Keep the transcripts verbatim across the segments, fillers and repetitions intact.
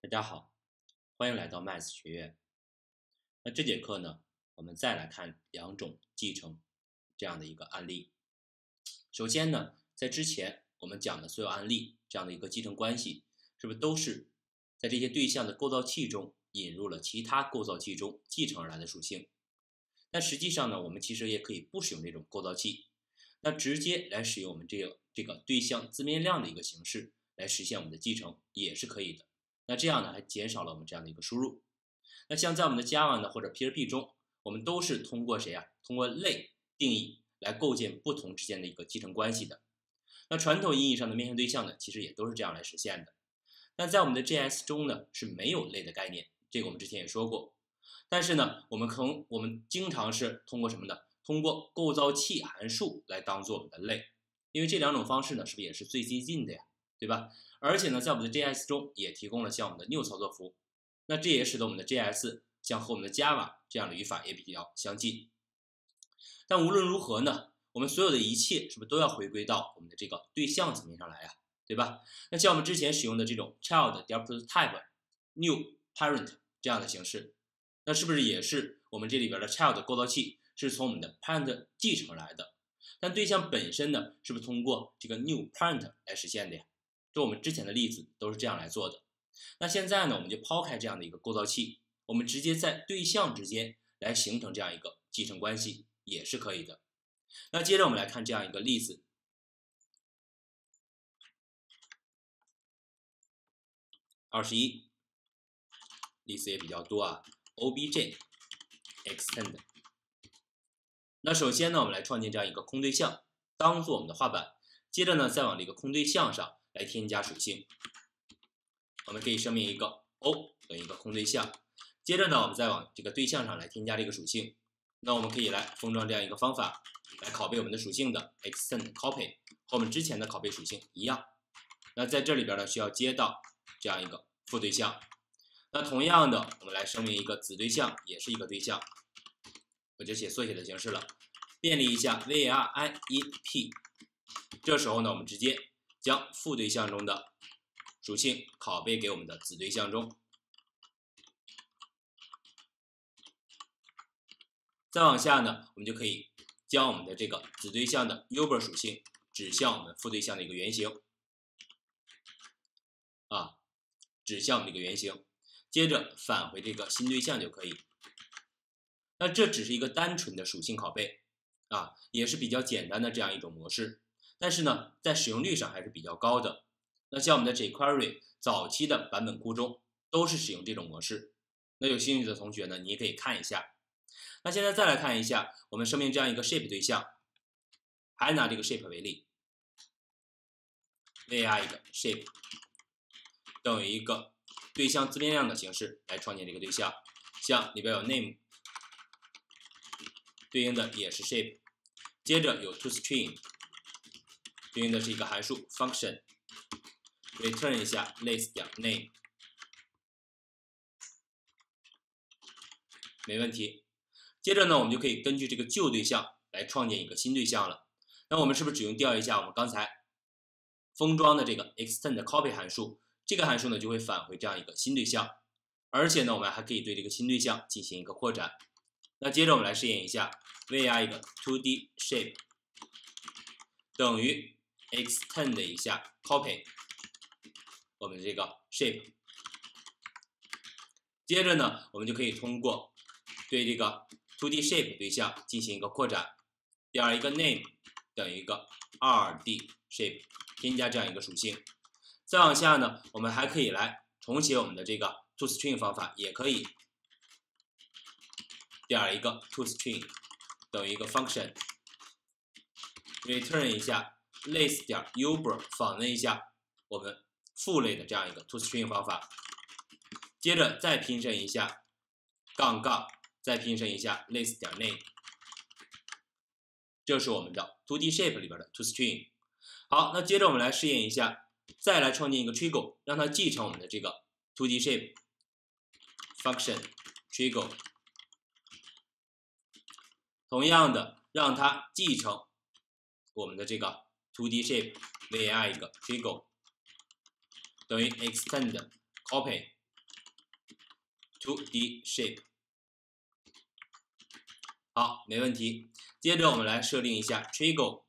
大家好，欢迎来到 Math 学院。那这节课呢，我们再来看两种继承这样的一个案例。首先呢，在之前我们讲的所有案例这样的一个继承关系，是不是都是在这些对象的构造器中引入了其他构造器中继承而来的属性？但实际上呢，我们其实也可以不使用这种构造器，那直接来使用我们这个这个对象字面量的一个形式来实现我们的继承也是可以的。那这样呢，还减少了我们这样的一个输入。那像在我们的 Java 呢或者 P H P 中，我们都是通过谁啊？通过类定义来构建不同之间的一个继承关系的。那传统意义上的面向对象呢，其实也都是这样来实现的。那在我们的 J S 中呢，是没有类的概念，这个我们之前也说过。但是呢，我们可能我们经常是通过什么呢？通过构造器函数来当做我们的类，因为这两种方式呢，是不是也是最接近的呀？对吧？而且呢，在我们的 J S 中也提供了像我们的 new 操作符，那这也使得我们的 J S 像和我们的 Java 这样的语法也比较相近。但无论如何呢，我们所有的一切是不是都要回归到我们的这个对象层面上来呀？对吧？那像我们之前使用的这种 child 点 prototype new parent 这样的形式，那是不是也是我们这里边的 child 构造器是从我们的 parent 继承来的？但对象本身呢，是不是通过这个 new parent 来实现的呀？就我们之前的例子都是这样来做的。那现在呢，我们就抛开这样的一个构造器，我们直接在对象之间来形成这样一个继承关系也是可以的。那接着我们来看这样一个例子，二十一，例子也比较多啊。obj extend。那首先呢，我们来创建这样一个空对象，当做我们的画板。接着呢，再往这个空对象上来添加属性。我们可以声明一个 O 等于一个空对象。接着呢，我们再往这个对象上来添加这个属性。那我们可以来封装这样一个方法，来拷贝我们的属性的 extend copy 和我们之前的拷贝属性一样。那在这里边呢，需要接到这样一个副对象。那同样的，我们来声明一个子对象，也是一个对象，我就写缩写的形式了，便利一下 var in p。这时候呢，我们直接将副对象中的属性拷贝给我们的子对象中。再往下呢，我们就可以将我们的这个子对象的 uber 属性指向我们副对象的一个原型，啊，指向我们的一个原型，接着返回这个新对象就可以。那这只是一个单纯的属性拷贝啊，也是比较简单的这样一种模式，但是呢，在使用率上还是比较高的。那像我们的 jQuery 早期的版本库中都是使用这种模式。那有兴趣的同学呢，你也可以看一下。那现在再来看一下，我们声明这样一个 shape 对象，还拿这个 shape 为例 ，var 一个 shape 等于一个对象字面量的形式来创建这个对象，像里边有 name， 对应的也是 shape， 接着有 toString， 对应的是一个函数 function。return 一下 list 点 name， 没问题。接着呢，我们就可以根据这个旧对象来创建一个新对象了。那我们是不是只用调一下我们刚才封装的这个 extend copy 函数？这个函数呢就会返回这样一个新对象，而且呢，我们还可以对这个新对象进行一个扩展。那接着我们来试验一下 var 一个 two D shape 等于 extend 一下 copy。我们的这个 shape， 接着呢，我们就可以通过对这个 two D shape 对象进行一个扩展，点一个 name 等于一个 二 D shape， 添加这样一个属性。再往下呢，我们还可以来重写我们的这个 toString 方法，也可以点一个 toString 等于一个 function，return 一下 list 点 uber 访问一下我们父类的这样一个 toString 方法，接着再拼申一下杠杠，再拼申一下 list 点 name， 这是我们的 two D shape 里边的 toString。好，那接着我们来试验一下，再来创建一个 trigger， 让它继承我们的这个 two D shape function trigger， 同样的让它继承我们的这个 two D shape var 一个 trigger。等于 extend copy to D shape。好，没问题。接着我们来设定一下 trigo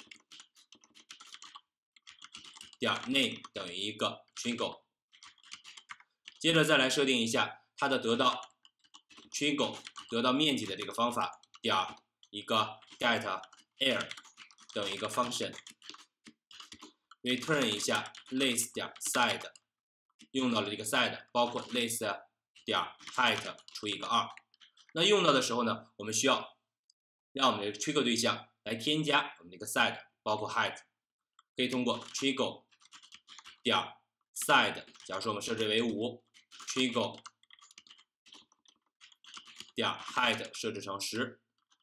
点 name 等于一个 trigo。接着再来设定一下它的得到 trigo 得到面积的这个方法，点一个 get air 等于一个 function。return 一下 list 点 side， 用到了这个 side， 包括 list 点 height 除以个二。那用到的时候呢，我们需要让我们的 trigo 对象来添加我们这个 side， 包括 height， 可以通过 trigo 点 side， 假如说我们设置为五 ，trigo 点 height 设置成十，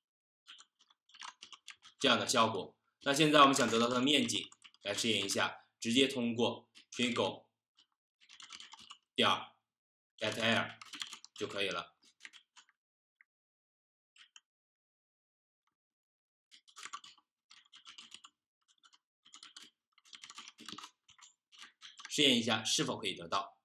这样的效果。那现在我们想得到它的面积，来试验一下，直接通过 trigo 点 get air 就可以了。试验一下是否可以得到。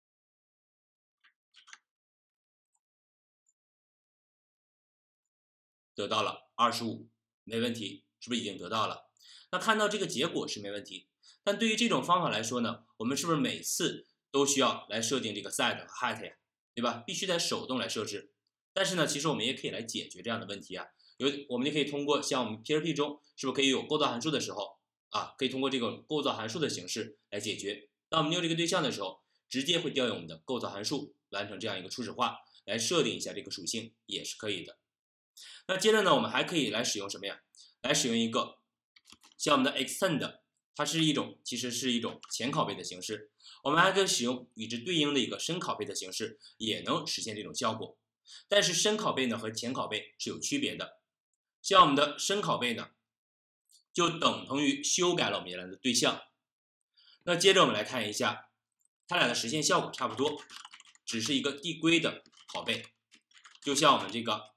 得到了二十五，没问题，是不是已经得到了？那看到这个结果是没问题，但对于这种方法来说呢，我们是不是每次都需要来设定这个 side 和 height 呀，对吧？必须得手动来设置。但是呢，其实我们也可以来解决这样的问题啊。有，我们就可以通过像我们 P R P 中是不是可以有构造函数的时候啊，可以通过这个构造函数的形式来解决。当我们用这个对象的时候，直接会调用我们的构造函数完成这样一个初始化，来设定一下这个属性也是可以的。那接着呢，我们还可以来使用什么呀？来使用一个像我们的 extend， 它是一种其实是一种前拷贝的形式。我们还可以使用与之对应的一个深拷贝的形式，也能实现这种效果。但是深拷贝呢和前拷贝是有区别的。像我们的深拷贝呢，就等同于修改了我们原来的对象。那接着我们来看一下，它俩的实现效果差不多，只是一个递归的拷贝，就像我们这个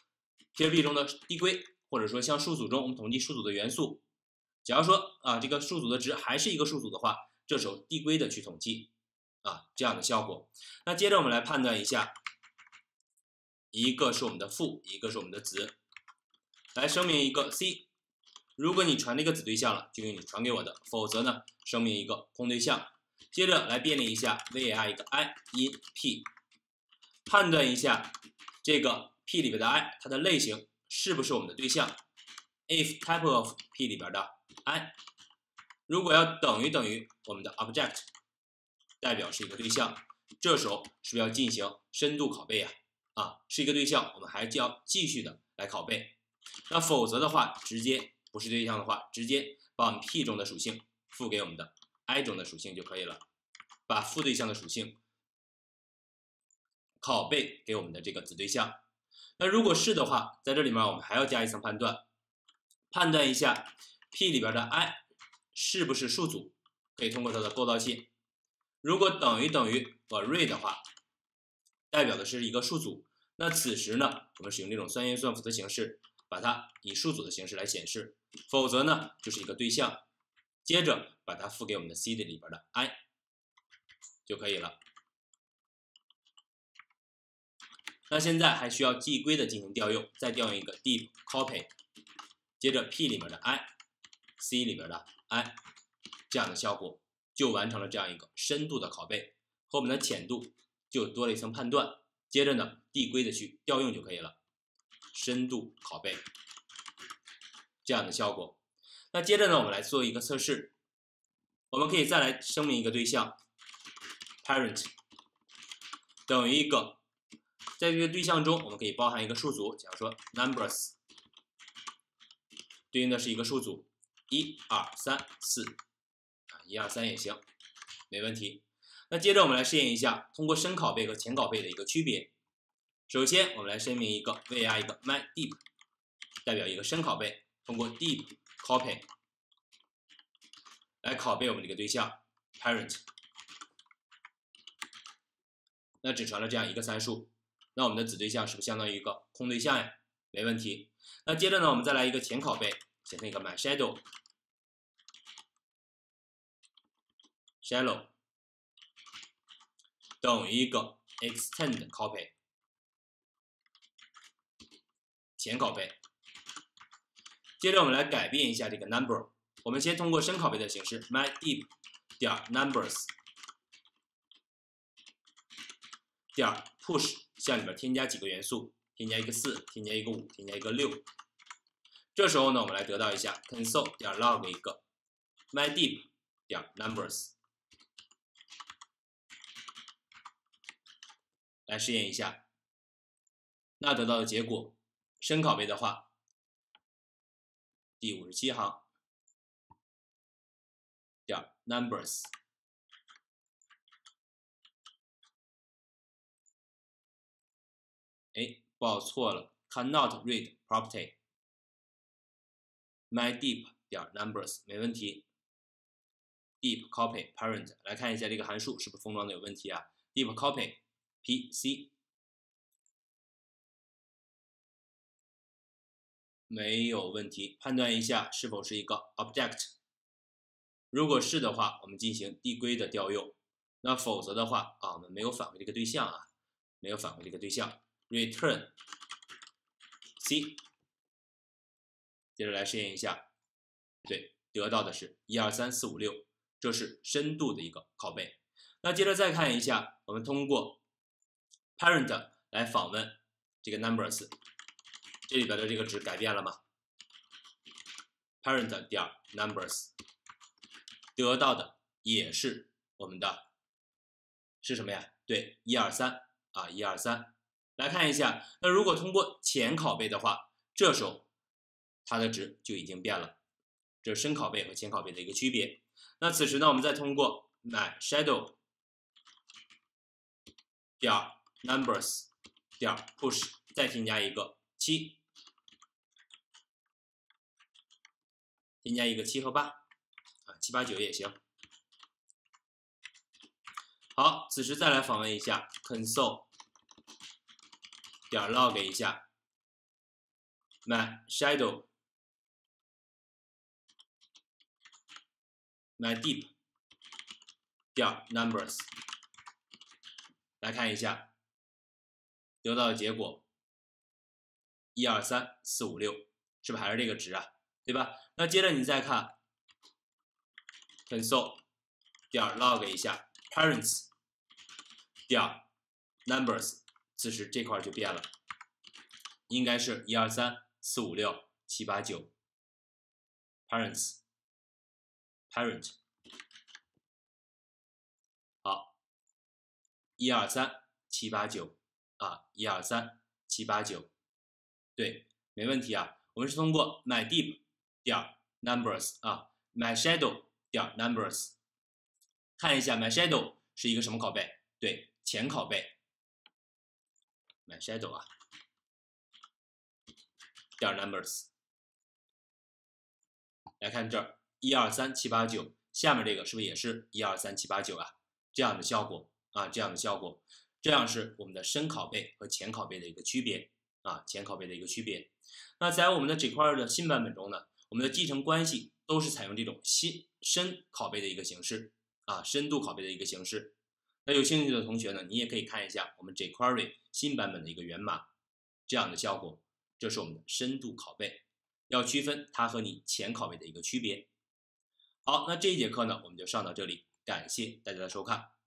P R P 中的递归，或者说像数组中我们统计数组的元素，假如说啊这个数组的值还是一个数组的话，这时候递归的去统计啊这样的效果。那接着我们来判断一下，一个是我们的父，一个是我们的子，来声明一个 C， 如果你传这个子对象了，就用你传给我的，否则呢声明一个空对象。接着来便利一下 var 一个 i in p， 判断一下这个 p 里边的 i 它的类型是不是我们的对象。if type of p 里边的 i 如果要等于等于我们的 object， 代表是一个对象，这时候是不是要进行深度拷贝啊？啊，是一个对象，我们还就要继续的来拷贝。那否则的话，直接不是对象的话，直接把我们 p 中的属性赋给我们的 i 中的属性就可以了，把负对象的属性拷贝给我们的这个子对象。那如果是的话，在这里面我们还要加一层判断，判断一下 p 里边的 i 是不是数组，可以通过它的构造器。如果等于等于 array 的话，代表的是一个数组，那此时呢，我们使用这种三元算符的形式，把它以数组的形式来显示，否则呢，就是一个对象。接着把它赋给我们的 C 的里边的 i 就可以了。那现在还需要递归的进行调用，再调用一个 deep copy， 接着 p 里面的 i，c 里边的 i， 这样的效果就完成了这样一个深度的拷贝，和我们的浅度就多了一层判断。接着呢，递归的去调用就可以了，深度拷贝这样的效果。那接着呢，我们来做一个测试，我们可以再来声明一个对象 parent 等于一个。在这个对象中，我们可以包含一个数组，假如说 numbers 对应的是一个数组，一、二、三、四，啊，一、二、三也行，没问题。那接着我们来试验一下，通过深拷贝和浅拷贝的一个区别。首先，我们来声明一个 var 一个 myDeep， 代表一个深拷贝，通过 deep copy 来拷贝我们这个对象 parent， 那只传了这样一个参数。那我们的子对象是不是相当于一个空对象呀？没问题。那接着呢，我们再来一个浅拷贝，写成一个 myShadow shallow 等于一个 extend copy 前拷贝。接着我们来改变一下这个 number， 我们先通过深拷贝的形式 myDeep 点 numbers 点 push 向里边添加几个元素，添加一个四，添加一个五，添加一个六。这时候呢，我们来得到一下 console 点 log 一个 myDeep 点 numbers， 来试验一下。那得到的结果，深拷贝的话，第五十七行点 numbers， 哎，报错了 ，cannot read property。myDeep 点 numbers 没问题 ，deep copy parent 来看一下这个函数是不是封装的有问题啊 ？deep copy P C 没有问题，判断一下是否是一个 object。如果是的话，我们进行递归的调用；那否则的话啊，我们没有返回这个对象啊，没有返回这个对象 ，return C。接着来试验一下，对，得到的是一二三四五六，这是深度的一个拷贝。那接着再看一下，我们通过 parent 来访问这个 numbers， 这里边的这个值改变了吗 ？parent 点 numbers 得到的也是我们的是什么呀？对，一二三啊，一二三。来看一下，那如果通过前拷贝的话，这时候它的值就已经变了，这是深拷贝和前拷贝的一个区别。那此时呢，我们再通过 myShadow 点 numbers 点 push 再添加一个七，添加一个七和八啊，七八九也行。好，此时再来访问一下 console 点 log 一下 myShadow myDeep 点 numbers 来看一下，得到的结果一二三四五六，是不是还是这个值啊？对吧？那接着你再看 console 点 log 一下 parents 点 numbers， 此时这块就变了，应该是一二三四五六七八九 parents parent 好，一二三七八九啊，一二三七八九，对，没问题啊。我们是通过 myDeep 点 numbers 啊 myShadow 点 numbers 看一下 myShadow 是一个什么拷贝？对，前拷贝 myShadow 啊点 numbers 来看这儿。一二三七八九，下面这个是不是也是一二三七八九啊？这样的效果啊，这样的效果，这样是我们的深拷贝和前拷贝的一个区别啊，前拷贝的一个区别。那在我们的这块的新版本中呢，我们的继承关系都是采用这种新深拷贝的一个形式啊，深度拷贝的一个形式。那有兴趣的同学呢，你也可以看一下我们 jQuery 新版本的一个源码，这样的效果，这是我们的深度拷贝，要区分它和你前拷贝的一个区别。好，那这一节课呢，我们就上到这里，感谢大家的收看。